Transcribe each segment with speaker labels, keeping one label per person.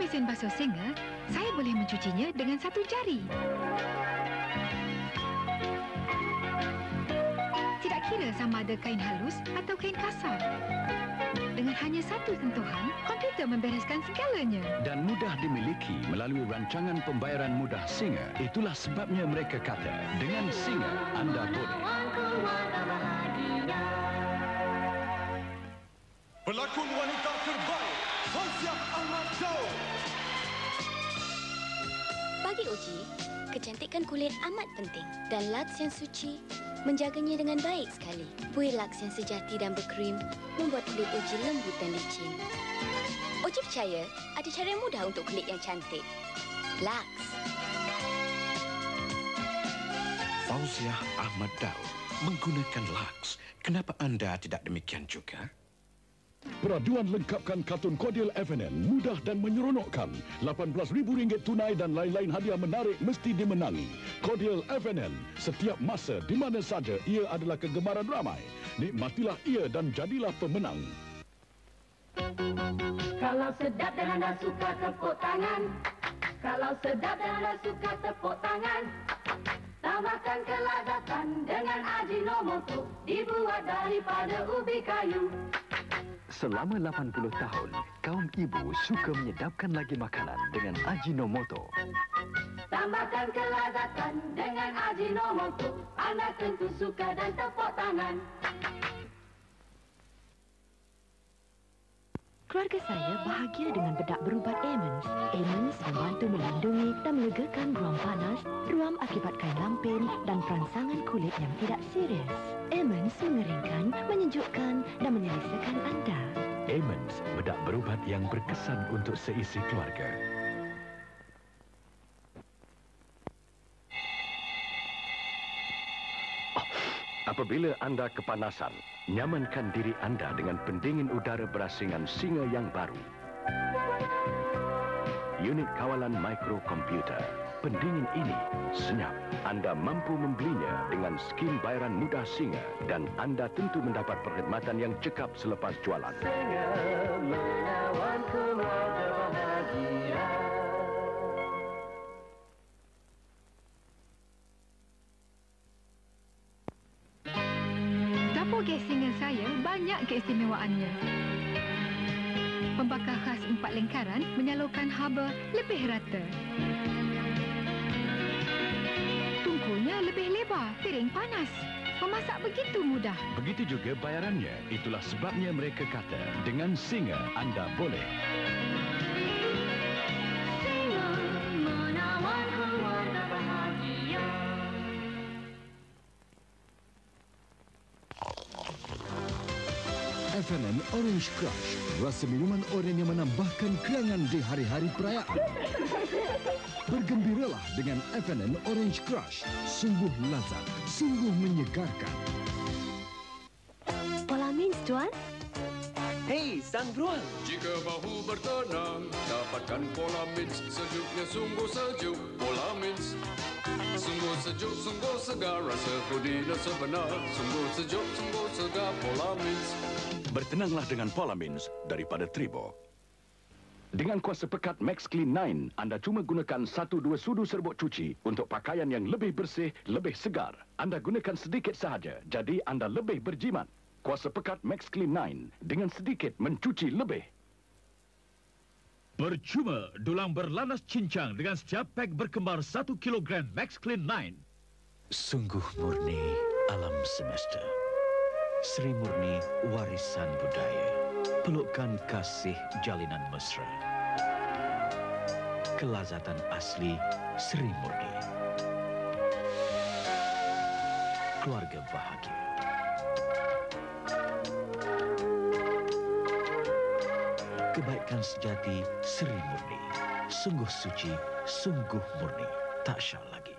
Speaker 1: mesin basuh singa, saya boleh mencucinya dengan satu jari. Tidak kira sama ada kain halus atau kain kasar. Dengan hanya satu sentuhan, komputer membereskan segalanya.
Speaker 2: Dan mudah dimiliki melalui rancangan pembayaran mudah Singa. Itulah sebabnya mereka kata, dengan Singa anda boleh.
Speaker 3: Pelakon wanita terbaik, Fauziah Ahmad Daud.
Speaker 4: Bagi Oji, kecantikan kulit amat penting dan Lux yang suci menjaganya dengan baik sekali. Buih Lux yang sejati dan berkrim membuat kulit Oji lembut dan licin. Oji percaya ada cara yang mudah untuk kulit yang cantik. Lux.
Speaker 5: Fauziah Ahmad Daud menggunakan Lux. Kenapa anda tidak demikian juga?
Speaker 2: Peraduan lengkapkan kartun Cordial FNN mudah dan menyeronokkan. RM18,000 tunai dan lain-lain hadiah menarik mesti dimenangi. Cordial FNN, setiap masa di mana saja ia adalah kegemaran ramai. Nikmatilah ia dan jadilah pemenang.
Speaker 6: Kalau sedap dan anda suka tepuk tangan. Kalau sedap dan anda suka tepuk tangan. Tambahkan kelezatan dengan Ajinomoto dibuat daripada ubi kayu.
Speaker 7: Selama 80 tahun, kaum ibu suka menyedapkan lagi makanan dengan Ajinomoto.
Speaker 6: Tambahkan kelezatan dengan Ajinomoto. Anda tentu suka dan tepuk tangan.
Speaker 8: Keluarga saya bahagia dengan bedak berubat Amens. Amens membantu melindungi dan melegakan ruam panas, ruam akibat kain lampin dan perangsangan kulit yang tidak serius. Amens mengeringkan, menyejukkan dan menyelesaikan anda.
Speaker 2: Amens, bedak berubat yang berkesan untuk seisi keluarga. Apabila anda kepanasan, nyamankan diri anda dengan pendingin udara berasingan Singa yang baru. Unit kawalan mikrokomputer. Pendingin ini senyap. Anda mampu membelinya dengan skim bayaran mudah Singa dan anda tentu mendapat perkhidmatan yang cekap selepas jualan.
Speaker 6: Singa menawan keluarga bahagia.
Speaker 1: Dapur gas Singa saya banyak keistimewaannya. Pembakar khas 4 lingkaran menyalurkan haba lebih rata. Tungkunya lebih lebar, piring panas. Memasak begitu mudah.
Speaker 2: Begitu juga bayarannya. Itulah sebabnya mereka kata, dengan Singa anda boleh.
Speaker 6: Singa menawan keluarga bahagia.
Speaker 9: FNN Orange Crush, rasa minuman oren yang menambahkan kerangan di hari-hari perayaan. Bergembiralah dengan FNN Orange Crush, sungguh lazat, sungguh menyegarkan.
Speaker 8: Polamins, Tuan.
Speaker 10: Hei, sang beruang.
Speaker 3: Jika bahu bertenang, dapatkan Polamins, sejuknya sungguh sejuk. Polamins, sungguh sejuk, sungguh segar, rasa kudina sebenar. Sungguh sejuk, sungguh segar, Polamins.
Speaker 2: Bertenanglah dengan Polamins daripada Tribo. Dengan kuasa pekat Max Clean 9, anda cuma gunakan 1-2 sudu serbuk cuci untuk pakaian yang lebih bersih, lebih segar. Anda gunakan sedikit sahaja, jadi anda lebih berjimat. Kuasa pekat Max Clean 9 dengan sedikit mencuci lebih.
Speaker 11: Percuma dulang berlanas cincang dengan setiap pak berkembar 1 kilogram Max Clean 9.
Speaker 5: Sungguh murni alam semesta. Sri Murni warisan budaya. Pelukkan kasih jalinan mesra. Kelazatan asli Sri Murni. Keluarga bahagia. Kebaikan sejati Sri Murni. Sungguh suci, sungguh murni. Tak syah lagi.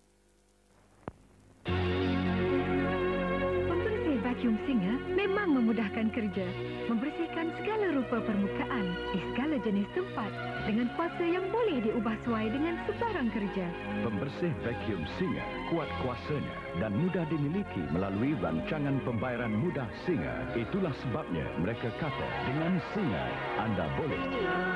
Speaker 1: Vacuum Singa memang memudahkan memudahkan kerja, membersihkan segala rupa permukaan di segala jenis tempat dengan kuasa yang boleh diubah sesuai dengan sebarang kerja.
Speaker 2: Pembersih vacuum Singer kuat kuasanya dan mudah dimiliki melalui rancangan pembayaran mudah Singer. Itulah sebabnya mereka kata dengan Singer anda boleh.